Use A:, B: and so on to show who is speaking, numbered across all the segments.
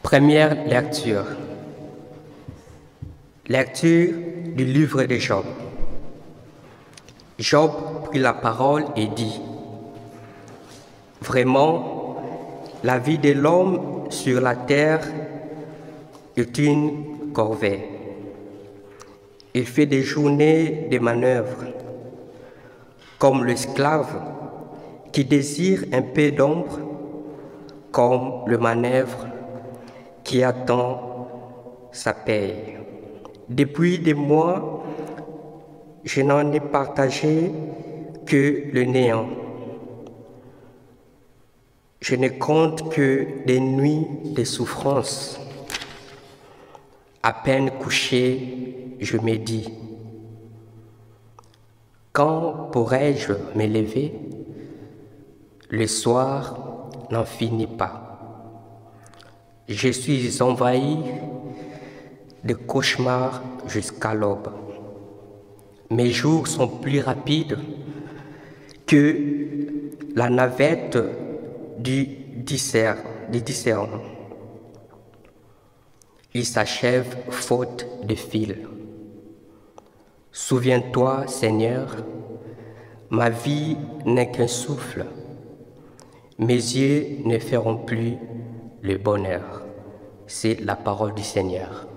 A: Première lecture. Lecture du livre de Job. Job prit la parole et dit: Vraiment, la vie de l'homme sur la terre est une corvée. Il fait des journées de manœuvres, comme l'esclave qui désire un peu d'ombre, comme le manœuvre qui attend sa paye. Depuis des mois, je n'en ai partagé que le néant. Je ne compte que des nuits de souffrance. À peine couché, je me dis: quand pourrai-je me lever? Le soir n'en finit pas. Je suis envahi de cauchemars jusqu'à l'aube. Mes jours sont plus rapides que la navette du discerne. Il s'achève faute de fil. Souviens-toi, Seigneur, ma vie n'est qu'un souffle. Mes yeux ne feront plus le bonheur. C'est la parole du Seigneur.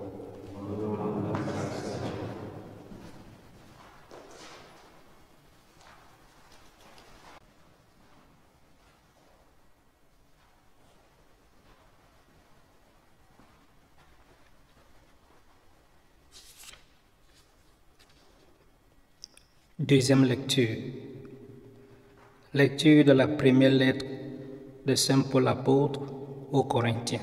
B: Deuxième lecture. Lecture de la première lettre de Saint Paul apôtre aux Corinthiens.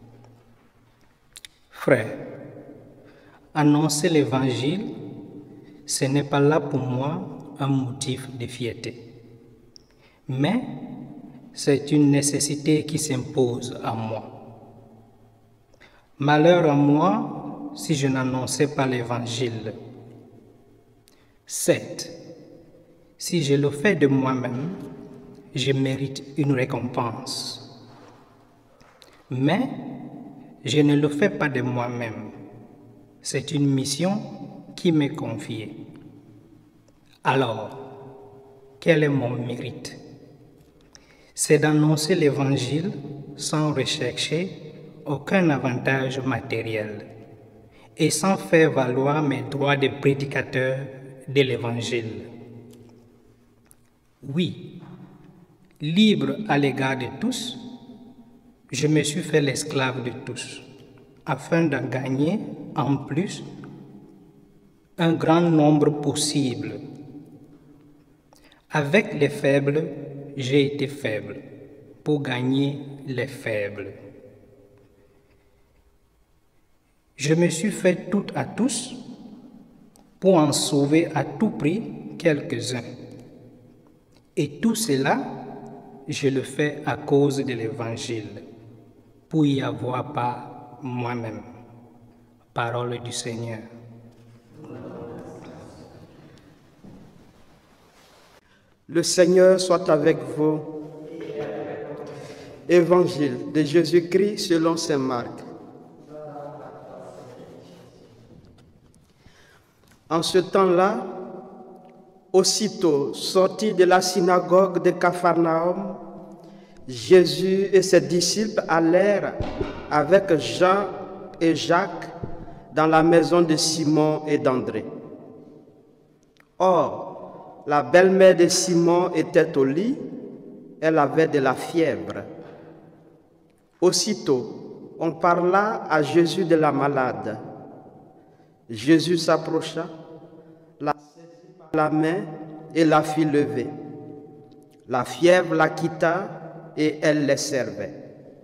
B: Frères, annoncer l'Évangile, ce n'est pas là pour moi un motif de fierté, mais c'est une nécessité qui s'impose à moi. Malheur à moi si je n'annonçais pas l'Évangile. Certes, si je le fais de moi-même, je mérite une récompense. Mais je ne le fais pas de moi-même. C'est une mission qui m'est confiée. Alors, quel est mon mérite? C'est d'annoncer l'Évangile sans rechercher aucun avantage matériel et sans faire valoir mes droits de prédicateur de l'Évangile. Oui, libre à l'égard de tous, je me suis fait l'esclave de tous, afin d'en gagner en plus un grand nombre possible. Avec les faibles, j'ai été faible pour gagner les faibles. Je me suis fait tout à tous pour en sauver à tout prix quelques-uns. Et tout cela, je le fais à cause de l'Évangile, pour y avoir part moi-même. Parole du Seigneur.
C: Le Seigneur soit avec vous. Évangile de Jésus-Christ selon saint Marc. En ce temps-là, aussitôt sorti de la synagogue de Capharnaüm, Jésus et ses disciples allèrent avec Jean et Jacques dans la maison de Simon et d'André. Or, la belle-mère de Simon était au lit, elle avait de la fièvre. Aussitôt, on parla à Jésus de la malade. Jésus s'approcha, la saisit par la main et la fit lever. La fièvre la quitta et elle les servait.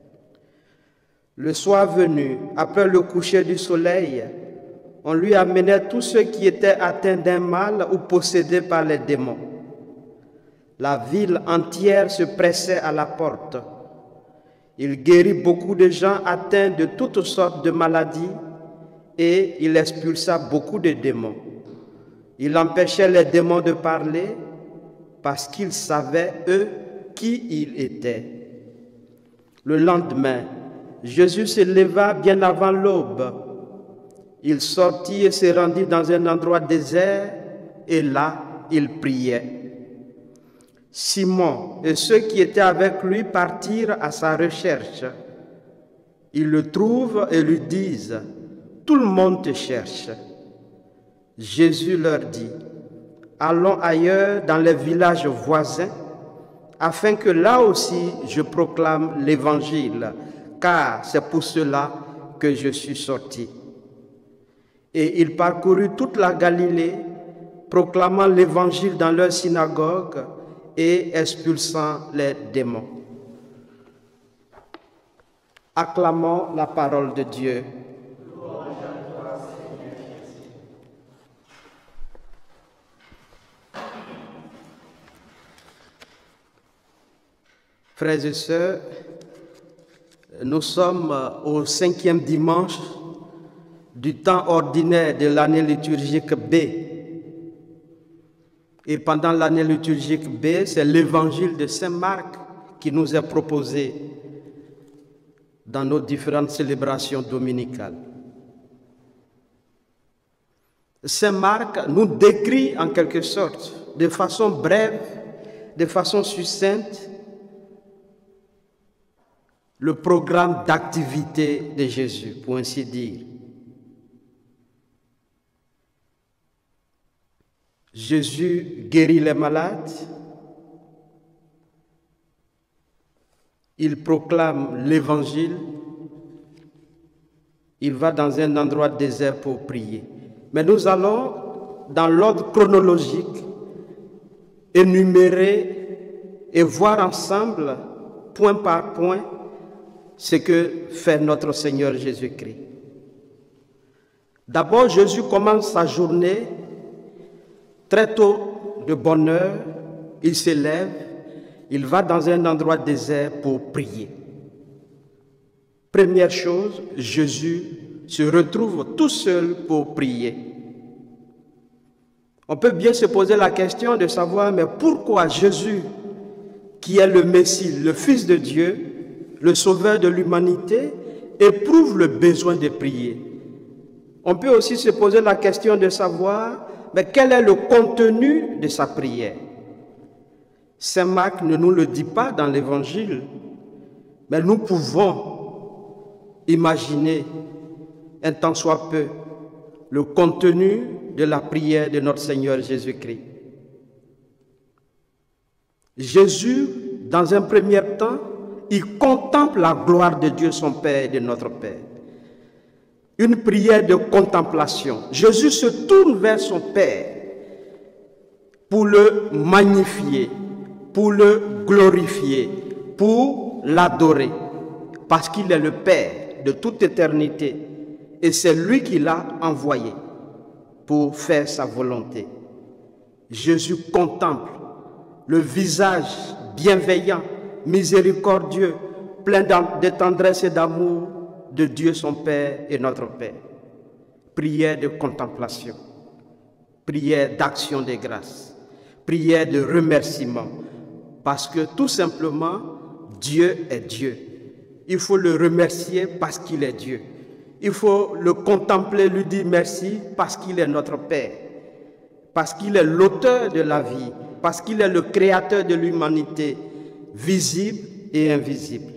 C: Le soir venu, après le coucher du soleil, on lui amenait tous ceux qui étaient atteints d'un mal ou possédés par les démons. La ville entière se pressait à la porte. Il guérit beaucoup de gens atteints de toutes sortes de maladies et il expulsa beaucoup de démons. Il empêchait les démons de parler parce qu'ils savaient, eux, qui il était. Le lendemain, Jésus se leva bien avant l'aube. Il sortit et se rendit dans un endroit désert, et là, il priait. Simon et ceux qui étaient avec lui partirent à sa recherche. Ils le trouvent et lui disent, « Tout le monde te cherche. » Jésus leur dit, « Allons ailleurs dans les villages voisins, afin que là aussi je proclame l'Évangile, car c'est pour cela que je suis sorti. » Et il parcourut toute la Galilée, proclamant l'Évangile dans leur synagogue et expulsant les démons. Acclamons la parole de Dieu. Frères et sœurs, nous sommes au 5e dimanche du temps ordinaire de l'année liturgique B. Et pendant l'année liturgique B, c'est l'évangile de Saint Marc qui nous est proposé dans nos différentes célébrations dominicales. Saint Marc nous décrit en quelque sorte, de façon brève, de façon succincte, le programme d'activité de Jésus, pour ainsi dire. Jésus guérit les malades, il proclame l'évangile, il va dans un endroit désert pour prier. Mais nous allons, dans l'ordre chronologique, énumérer et voir ensemble, point par point, ce que fait notre Seigneur Jésus-Christ. D'abord, Jésus commence sa journée très tôt, de bonne heure, il se lève, il va dans un endroit désert pour prier. Première chose, Jésus se retrouve tout seul pour prier. On peut bien se poser la question de savoir, mais pourquoi Jésus, qui est le Messie, le Fils de Dieu, le Sauveur de l'humanité, éprouve le besoin de prier? On peut aussi se poser la question de savoir, mais quel est le contenu de sa prière? Saint Marc ne nous le dit pas dans l'Évangile, mais nous pouvons imaginer, un tant soit peu, le contenu de la prière de notre Seigneur Jésus-Christ. Jésus, dans un premier temps, il contemple la gloire de Dieu son Père et de notre Père. Une prière de contemplation. Jésus se tourne vers son Père pour le magnifier, pour le glorifier, pour l'adorer, parce qu'il est le Père de toute éternité et c'est lui qui l'a envoyé pour faire sa volonté. Jésus contemple le visage bienveillant, miséricordieux, plein de tendresse et d'amour de Dieu son Père et notre Père. Prière de contemplation, prière d'action de grâce, prière de remerciement, parce que tout simplement, Dieu est Dieu. Il faut le remercier parce qu'il est Dieu. Il faut le contempler, lui dire merci parce qu'il est notre Père, parce qu'il est l'auteur de la vie, parce qu'il est le créateur de l'humanité, visible et invisible.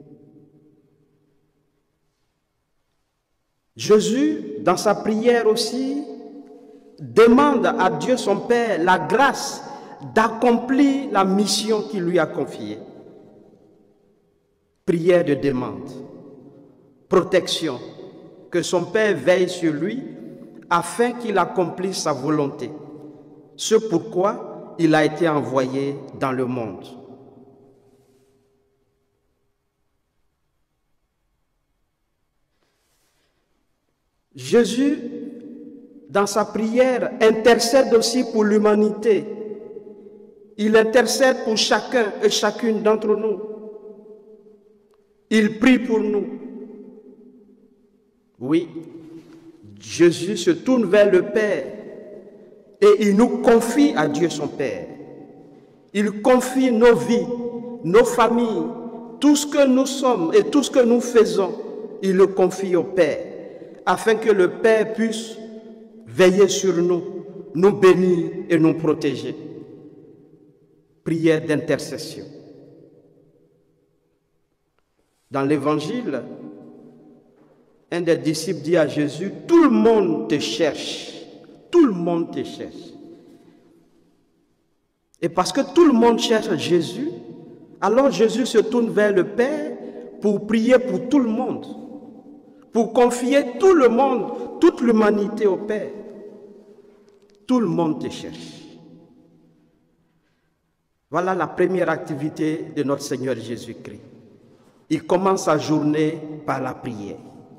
C: Jésus, dans sa prière aussi, demande à Dieu son Père la grâce d'accomplir la mission qu'il lui a confiée. Prière de demande, protection, que son Père veille sur lui afin qu'il accomplisse sa volonté. Ce pourquoi il a été envoyé dans le monde. Jésus, dans sa prière, intercède aussi pour l'humanité. Il intercède pour chacun et chacune d'entre nous. Il prie pour nous. Oui, Jésus se tourne vers le Père et il nous confie à Dieu son Père. Il confie nos vies, nos familles, tout ce que nous sommes et tout ce que nous faisons, il le confie au Père, afin que le Père puisse veiller sur nous, nous bénir et nous protéger. Prière d'intercession. Dans l'Évangile, un des disciples dit à Jésus, « Tout le monde te cherche, tout le monde te cherche. » Et parce que tout le monde cherche Jésus, alors Jésus se tourne vers le Père pour prier pour tout le monde, pour confier tout le monde, toute l'humanité au Père. Tout le monde te cherche. Voilà la première activité de notre Seigneur Jésus-Christ. Il commence sa journée par la prière.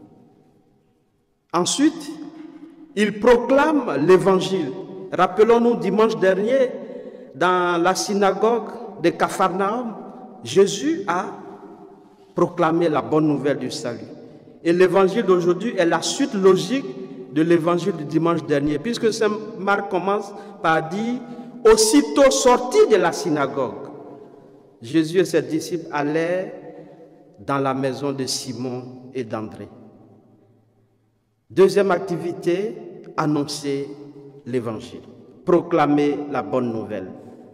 C: Ensuite, il proclame l'Évangile. Rappelons-nous, dimanche dernier, dans la synagogue de Capharnaüm, Jésus a proclamé la bonne nouvelle du salut. Et l'Évangile d'aujourd'hui est la suite logique de l'Évangile du dimanche dernier, puisque Saint Marc commence par dire « Aussitôt sorti de la synagogue, Jésus et ses disciples allèrent dans la maison de Simon et d'André. » Deuxième activité, annoncer l'Évangile, proclamer la bonne nouvelle.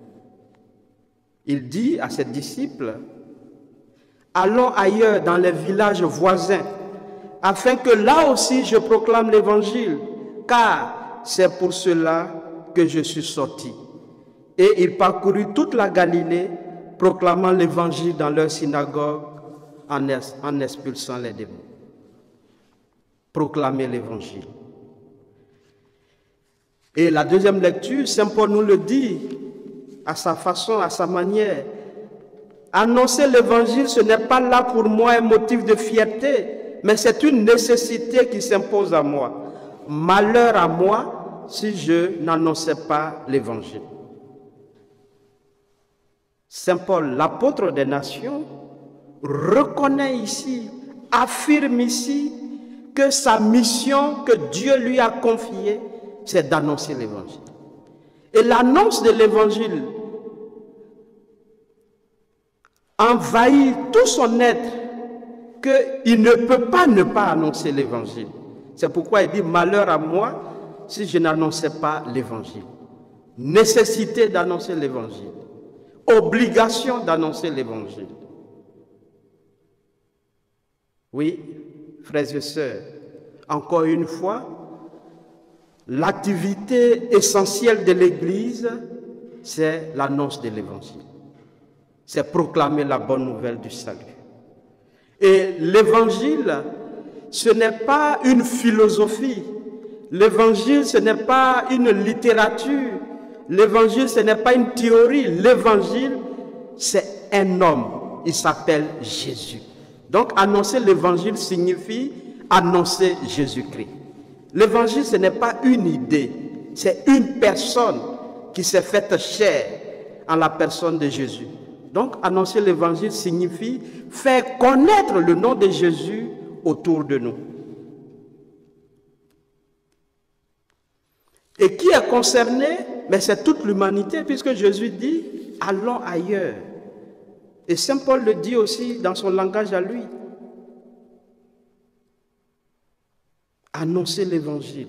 C: Il dit à ses disciples, « Allons ailleurs dans les villages voisins, afin que là aussi je proclame l'Évangile, car c'est pour cela que je suis sorti. » Et il parcourut toute la Galilée, proclamant l'Évangile dans leur synagogue, en expulsant les démons. Proclamer l'Évangile. Et la deuxième lecture, Saint Paul nous le dit, à sa façon, à sa manière. Annoncer l'Évangile, ce n'est pas là pour moi un motif de fierté, mais c'est une nécessité qui s'impose à moi. Malheur à moi si je n'annonçais pas l'Évangile. Saint Paul, l'apôtre des nations, reconnaît ici, affirme ici que sa mission que Dieu lui a confiée, c'est d'annoncer l'Évangile. Et l'annonce de l'Évangile envahit tout son être, qu'il ne peut pas ne pas annoncer l'Évangile. C'est pourquoi il dit, malheur à moi si je n'annonçais pas l'Évangile. Nécessité d'annoncer l'Évangile. Obligation d'annoncer l'Évangile. Oui, frères et sœurs, encore une fois, l'activité essentielle de l'Église, c'est l'annonce de l'Évangile. C'est proclamer la bonne nouvelle du salut. Et l'Évangile, ce n'est pas une philosophie. L'Évangile, ce n'est pas une littérature. L'Évangile, ce n'est pas une théorie. L'Évangile, c'est un homme. Il s'appelle Jésus. Donc, annoncer l'Évangile signifie annoncer Jésus-Christ. L'Évangile, ce n'est pas une idée. C'est une personne qui s'est faite chair en la personne de Jésus. Donc, annoncer l'Évangile signifie faire connaître le nom de Jésus autour de nous. Et qui est concerné? Mais c'est toute l'humanité, puisque Jésus dit « allons ailleurs ». Et Saint Paul le dit aussi dans son langage à lui. Annoncer l'Évangile.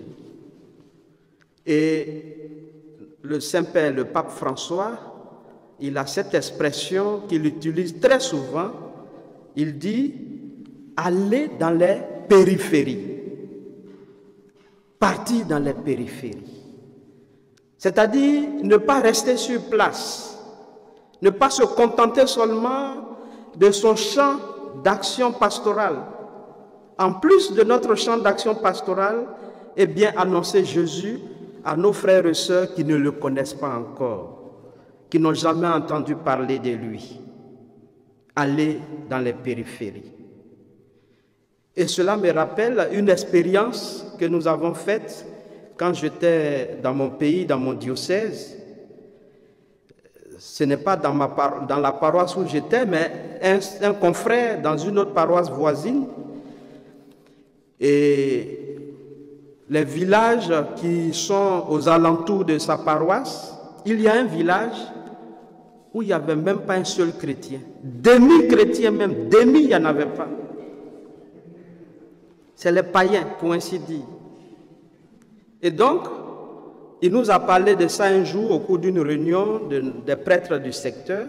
C: Et le Saint-Père, le pape François, il a cette expression qu'il utilise très souvent. Il dit « aller dans les périphéries ». Partir dans les périphéries. C'est-à-dire ne pas rester sur place. Ne pas se contenter seulement de son champ d'action pastorale. En plus de notre champ d'action pastorale, eh bien annoncer Jésus à nos frères et sœurs qui ne le connaissent pas encore, qui n'ont jamais entendu parler de lui. Aller dans les périphéries. Et cela me rappelle une expérience que nous avons faite quand j'étais dans mon pays, dans mon diocèse. Ce n'est pas dans la paroisse où j'étais, mais un confrère dans une autre paroisse voisine. Et les villages qui sont aux alentours de sa paroisse, il y a un village où il n'y avait même pas un seul chrétien. Demi-chrétien même, demi, il n'y en avait pas. C'est les païens, pour ainsi dire. Et donc, il nous a parlé de ça un jour au cours d'une réunion des prêtres du secteur.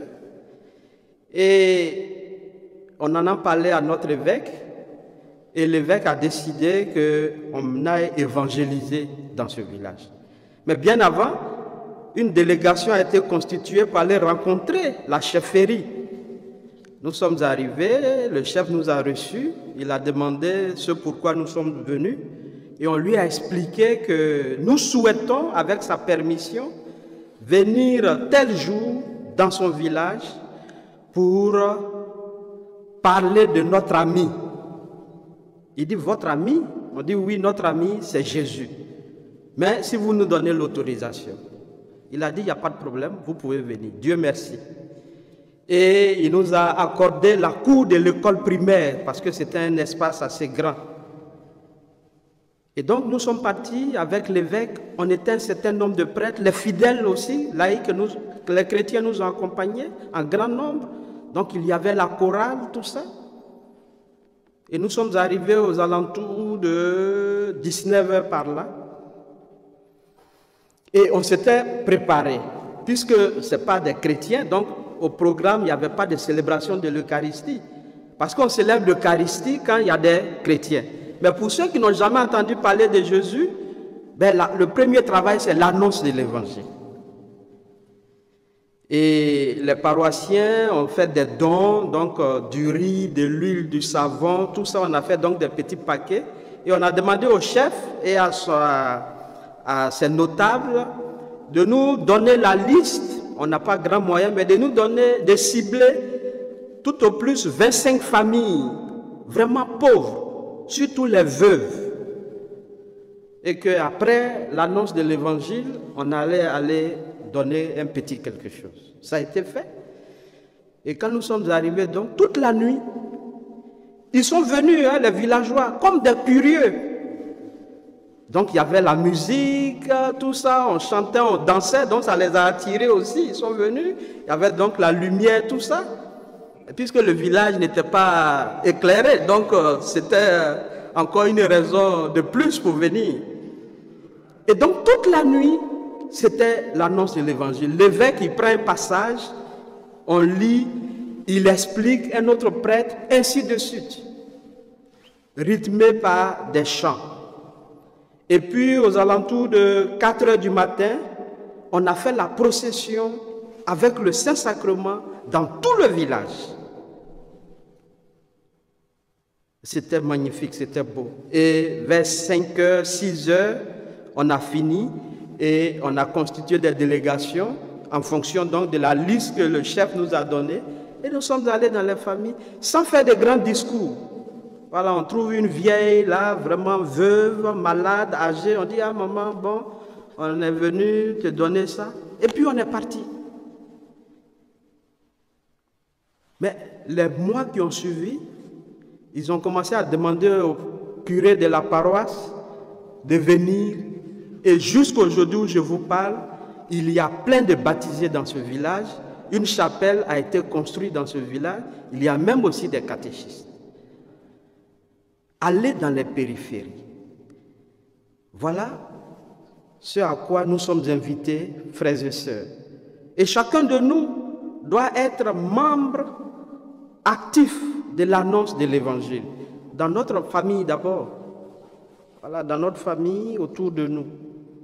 C: Et on en a parlé à notre évêque. Et l'évêque a décidé qu'on aille évangéliser dans ce village. Mais bien avant, une délégation a été constituée pour aller rencontrer la chefferie. Nous sommes arrivés, le chef nous a reçus, il a demandé ce pourquoi nous sommes venus et on lui a expliqué que nous souhaitons, avec sa permission, venir tel jour dans son village pour parler de notre ami. Il dit, votre ami? On dit, oui, notre ami, c'est Jésus. Mais si vous nous donnez l'autorisation. Il a dit, il n'y a pas de problème, vous pouvez venir. Dieu merci. Et il nous a accordé la cour de l'école primaire, parce que c'était un espace assez grand. Et donc, nous sommes partis avec l'évêque. On était un certain nombre de prêtres, les fidèles aussi, laïcs, les chrétiens nous ont accompagnés en grand nombre. Donc, il y avait la chorale, tout ça. Et nous sommes arrivés aux alentours de 19h par là. Et on s'était préparé, puisque ce n'est pas des chrétiens, donc au programme, il n'y avait pas de célébration de l'Eucharistie. Parce qu'on célèbre l'Eucharistie quand il y a des chrétiens. Mais pour ceux qui n'ont jamais entendu parler de Jésus, le premier travail, c'est l'annonce de l'Évangile. Et les paroissiens ont fait des dons, donc du riz, de l'huile, du savon, tout ça, on a fait donc des petits paquets. Et on a demandé au chef et à ses notables de nous donner la liste, on n'a pas grand moyen, mais de nous donner, de cibler tout au plus 25 familles vraiment pauvres, surtout les veuves. Et qu'après l'annonce de l'évangile, on allait aller donner un petit quelque chose. Ça a été fait. Et quand nous sommes arrivés, donc, toute la nuit, ils sont venus, les villageois, comme des curieux. Donc, il y avait la musique, tout ça, on chantait, on dansait, donc ça les a attirés aussi, ils sont venus. Il y avait donc la lumière, tout ça. Et puisque le village n'était pas éclairé, donc c'était encore une raison de plus pour venir. Et donc, toute la nuit, c'était l'annonce de l'évangile. L'évêque, il prend un passage, on lit, il explique, un autre prêtre, ainsi de suite. Rythmé par des chants. Et puis, aux alentours de 4 heures du matin, on a fait la procession avec le Saint-Sacrement dans tout le village. C'était magnifique, c'était beau. Et vers 5 heures, 6 heures, on a fini et on a constitué des délégations en fonction donc de la liste que le chef nous a donnée. Et nous sommes allés dans les familles sans faire de grands discours. Voilà, on trouve une vieille là, vraiment veuve, malade, âgée. On dit, ah maman, bon, on est venu te donner ça. Et puis on est parti. Mais les mois qui ont suivi, ils ont commencé à demander au curé de la paroisse de venir. Et jusqu'à aujourd'hui où je vous parle, il y a plein de baptisés dans ce village. Une chapelle a été construite dans ce village. Il y a même aussi des catéchistes. Allez dans les périphéries. Voilà ce à quoi nous sommes invités, frères et sœurs. Et chacun de nous doit être membre actif de l'annonce de l'évangile. Dans notre famille d'abord. Voilà, dans notre famille, autour de nous.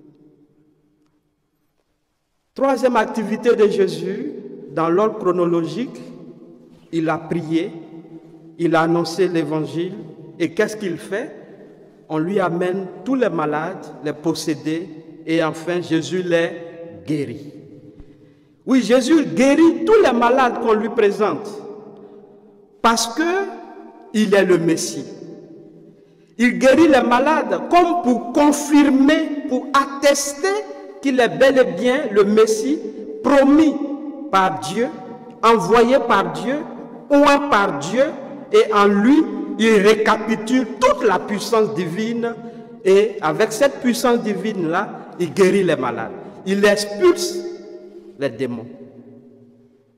C: Troisième activité de Jésus, dans l'ordre chronologique, il a prié, il a annoncé l'évangile. Et qu'est-ce qu'il fait? On lui amène tous les malades, les possédés, et enfin Jésus les guérit. Oui, Jésus guérit tous les malades qu'on lui présente, parce qu'il est le Messie. Il guérit les malades comme pour confirmer, pour attester qu'il est bel et bien le Messie promis par Dieu, envoyé par Dieu, oint par Dieu, et en lui, il récapitule toute la puissance divine et avec cette puissance divine-là, il guérit les malades. Il expulse les démons.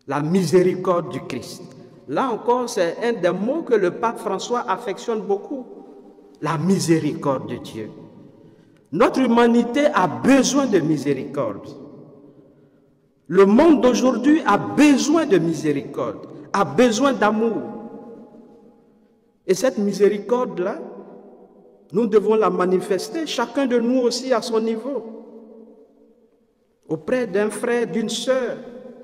C: La miséricorde du Christ. Là encore, c'est un des mots que le pape François affectionne beaucoup. La miséricorde de Dieu. Notre humanité a besoin de miséricorde. Le monde d'aujourd'hui a besoin de miséricorde, a besoin d'amour. Et cette miséricorde-là, nous devons la manifester, chacun de nous aussi à son niveau, auprès d'un frère, d'une sœur,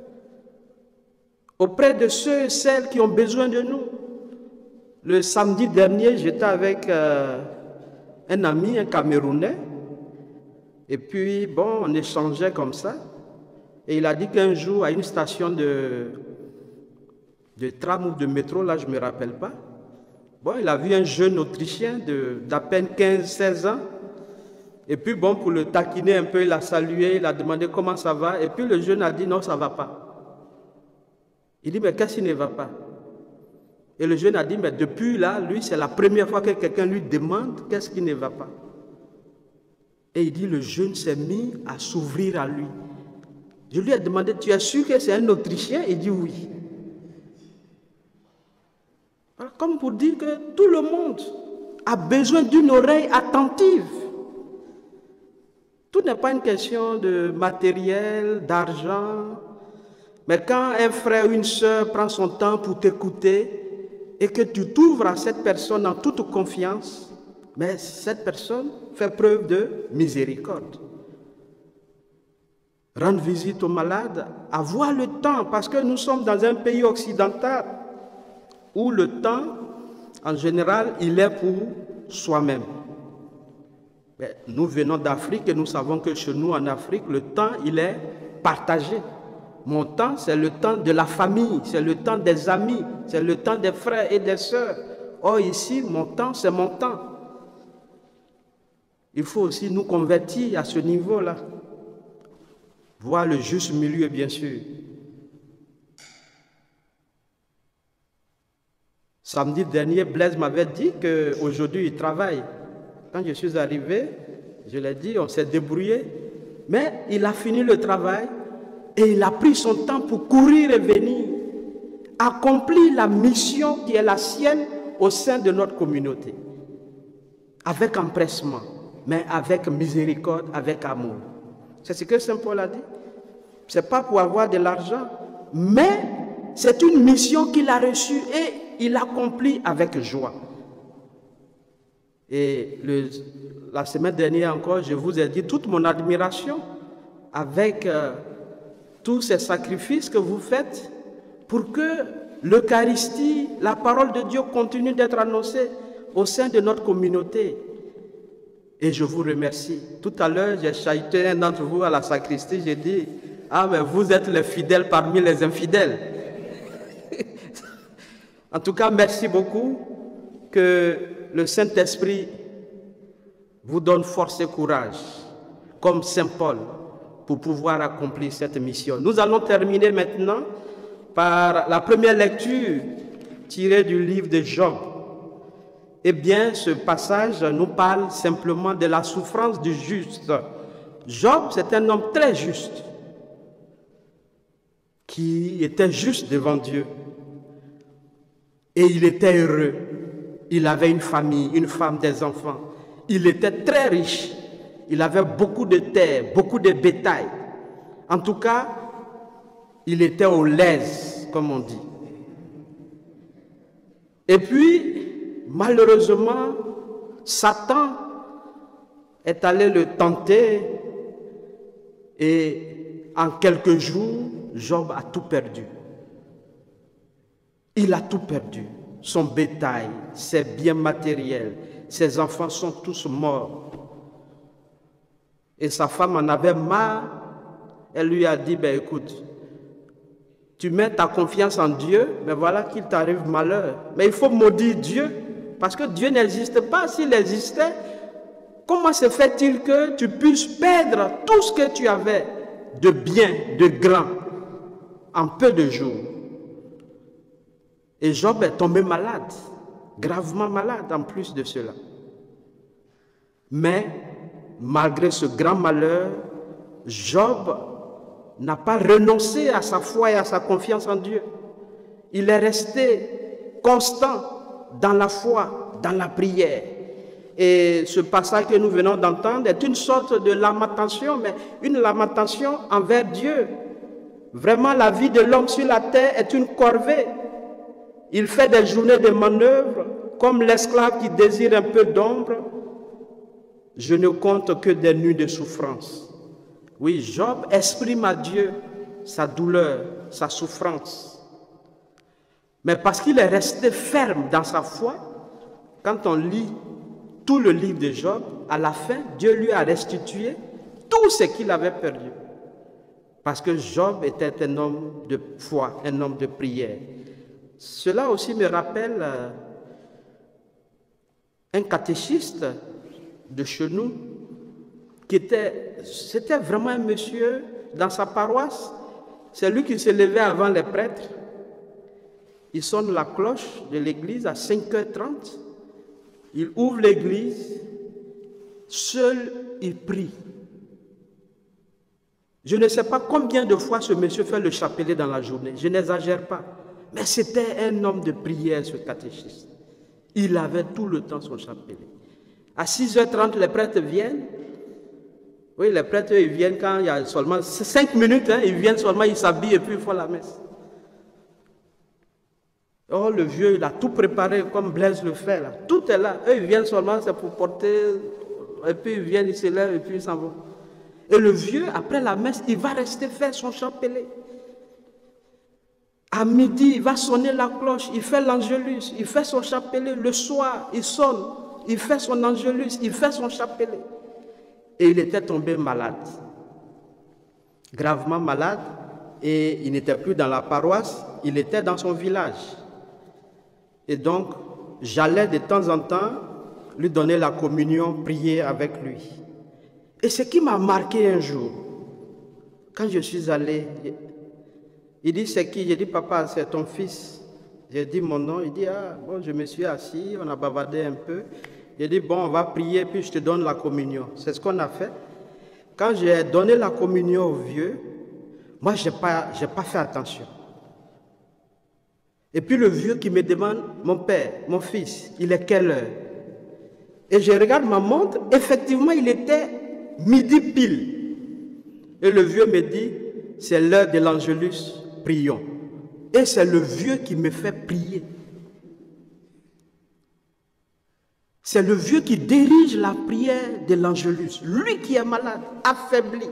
C: auprès de ceux et celles qui ont besoin de nous. Le samedi dernier, j'étais avec un ami, un Camerounais, et puis, bon, on échangeait comme ça, et il a dit qu'un jour, à une station de tram ou de métro, là, je ne me rappelle pas, bon, il a vu un jeune Autrichien d'à peine 15-16 ans, et puis, bon, pour le taquiner un peu, il a salué, il a demandé comment ça va, et puis le jeune a dit non, ça ne va pas. Il dit, mais qu'est-ce qui ne va pas? Et le jeune a dit, mais depuis là, lui, c'est la première fois que quelqu'un lui demande qu'est-ce qui ne va pas. Et il dit, le jeune s'est mis à s'ouvrir à lui. Je lui ai demandé, tu es sûr que c'est un Autrichien? Il dit oui. Alors, comme pour dire que tout le monde a besoin d'une oreille attentive. Tout n'est pas une question de matériel, d'argent. Mais quand un frère ou une sœur prend son temps pour t'écouter et que tu t'ouvres à cette personne en toute confiance, mais cette personne fait preuve de miséricorde. Rendre visite aux malades, avoir le temps, parce que nous sommes dans un pays occidental où le temps, en général, il est pour soi-même. Nous venons d'Afrique et nous savons que chez nous en Afrique, le temps, il est partagé. Mon temps, c'est le temps de la famille, c'est le temps des amis, c'est le temps des frères et des sœurs. Or ici, mon temps, c'est mon temps. Il faut aussi nous convertir à ce niveau-là. Voir le juste milieu, bien sûr. Samedi dernier, Blaise m'avait dit qu'aujourd'hui, il travaille. Quand je suis arrivé, je l'ai dit, on s'est débrouillé. Mais il a fini le travail. Et il a pris son temps pour courir et venir, accomplir la mission qui est la sienne au sein de notre communauté. Avec empressement, mais avec miséricorde, avec amour. C'est ce que Saint Paul a dit. Ce n'est pas pour avoir de l'argent, mais c'est une mission qu'il a reçue et il l'accomplit avec joie. Et la semaine dernière encore, je vous ai dit toute mon admiration avec tous ces sacrifices que vous faites pour que l'Eucharistie, la parole de Dieu continue d'être annoncée au sein de notre communauté. Et je vous remercie. Tout à l'heure, j'ai chahuté un d'entre vous à la sacristie, j'ai dit, ah mais vous êtes les fidèles parmi les infidèles. En tout cas, merci beaucoup, que le Saint-Esprit vous donne force et courage, comme Saint Paul, pour pouvoir accomplir cette mission. Nous allons terminer maintenant par la première lecture tirée du livre de Job. Eh bien, ce passage nous parle simplement de la souffrance du juste. Job, c'est un homme très juste, qui était juste devant Dieu. Et il était heureux. Il avait une famille, une femme, des enfants. Il était très riche. Il avait beaucoup de terre, beaucoup de bétail. En tout cas, il était aux l'aise, comme on dit. Et puis, malheureusement, Satan est allé le tenter et en quelques jours, Job a tout perdu. Il a tout perdu. Son bétail, ses biens matériels, ses enfants sont tous morts. Et sa femme en avait marre. Elle lui a dit, ben écoute, tu mets ta confiance en Dieu, mais voilà qu'il t'arrive malheur. Mais il faut maudire Dieu, parce que Dieu n'existe pas. S'il existait, comment se fait-il que tu puisses perdre tout ce que tu avais de bien, de grand, en peu de jours? Et Job est tombé malade, gravement malade en plus de cela. Mais malgré ce grand malheur, Job n'a pas renoncé à sa foi et à sa confiance en Dieu. Il est resté constant dans la foi, dans la prière. Et ce passage que nous venons d'entendre est une sorte de lamentation, mais une lamentation envers Dieu. Vraiment, la vie de l'homme sur la terre est une corvée. Il fait des journées de manœuvre, comme l'esclave qui désire un peu d'ombre. Je ne compte que des nuits de souffrance. Oui, Job exprime à Dieu sa douleur, sa souffrance. Mais parce qu'il est resté ferme dans sa foi, quand on lit tout le livre de Job, à la fin, Dieu lui a restitué tout ce qu'il avait perdu. Parce que Job était un homme de foi, un homme de prière. Cela aussi me rappelle un catéchiste de chez nous, c'était vraiment un monsieur dans sa paroisse. C'est lui qui se levait avant les prêtres. Il sonne la cloche de l'église à 5h30. Il ouvre l'église. Seul, il prie. Je ne sais pas combien de fois ce monsieur fait le chapelet dans la journée. Je n'exagère pas. Mais c'était un homme de prière, ce catéchiste. Il avait tout le temps son chapelet. À 6h30, les prêtres viennent. Oui, les prêtres, ils viennent quand il y a seulement 5 minutes. Ils viennent seulement, ils s'habillent et puis ils font la messe. Oh, le vieux, il a tout préparé comme Blaise le fait. Là. Tout est là. Eux, ils viennent seulement, c'est pour porter. Et puis ils viennent, ils se lèvent et puis ils s'en vont. Et le vieux, après la messe, il va rester faire son chapelet. À midi, il va sonner la cloche, il fait l'angélus, il fait son chapelet. Le soir, il sonne, il fait son angélus, il fait son chapelet. Et il était tombé malade, gravement malade, et il n'était plus dans la paroisse, il était dans son village. Et donc, j'allais de temps en temps lui donner la communion, prier avec lui. Et ce qui m'a marqué un jour, quand je suis allé, il dit, c'est qui? J'ai dit, papa, c'est ton fils. J'ai dit mon nom. Il dit, ah, bon, je me suis assis, on a bavardé un peu. J'ai dit, bon, on va prier, puis je te donne la communion. C'est ce qu'on a fait. Quand j'ai donné la communion au vieux, moi, je n'ai pas fait attention. Et puis le vieux qui me demande, mon père, mon fils, il est quelle heure? Et je regarde ma montre, effectivement, il était midi pile. Et le vieux me dit, c'est l'heure de l'angélus, prions. Et c'est le vieux qui me fait prier. C'est le vieux qui dirige la prière de l'angélus. Lui qui est malade, affaibli.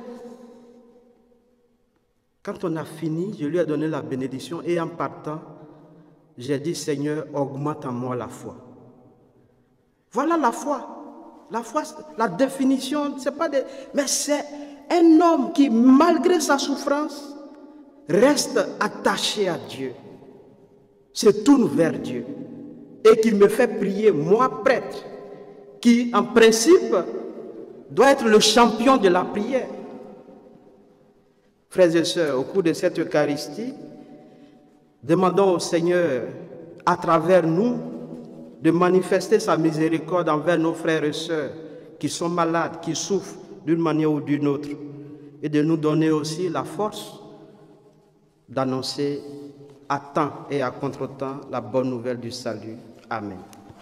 C: Quand on a fini, je lui ai donné la bénédiction et en partant, j'ai dit, Seigneur, augmente en moi la foi. Voilà la foi. La foi, la définition, c'est pas des... Mais c'est un homme qui, malgré sa souffrance, reste attaché à Dieu. Se tourne vers Dieu. Et qui me fait prier, moi prêtre, qui en principe doit être le champion de la prière. Frères et sœurs, au cours de cette Eucharistie, demandons au Seigneur, à travers nous, de manifester sa miséricorde envers nos frères et sœurs qui sont malades, qui souffrent d'une manière ou d'une autre, et de nous donner aussi la force d'annoncer à temps et à contre-temps la bonne nouvelle du salut. Amen.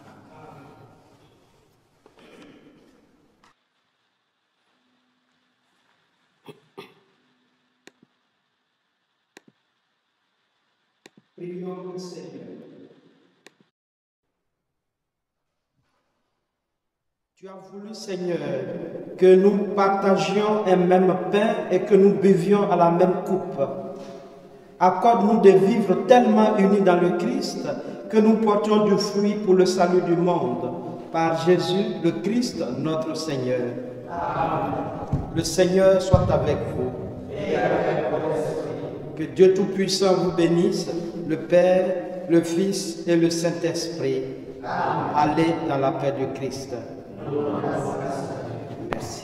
C: Prions le Seigneur. Tu as voulu, Seigneur, que nous partagions un même pain et que nous buvions à la même coupe. Accorde-nous de vivre tellement unis dans le Christ que nous portions du fruit pour le salut du monde. Par Jésus, le Christ, notre Seigneur. Amen. Le Seigneur soit avec vous. Et avec votre esprit. Que Dieu Tout-Puissant vous bénisse, le Père, le Fils et le Saint-Esprit. Allez dans la paix de Christ. Merci.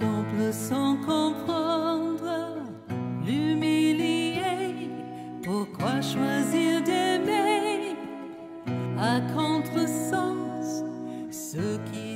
D: Contemple sans comprendre, l'humilier. Pourquoi choisir d'aimer à contresens ceux qui